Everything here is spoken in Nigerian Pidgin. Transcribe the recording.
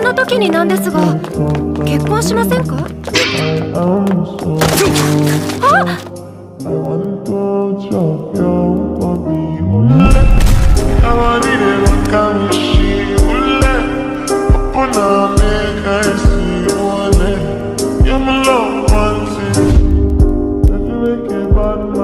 な時になんですが、結婚しませんか？あ！ You're my love one thing.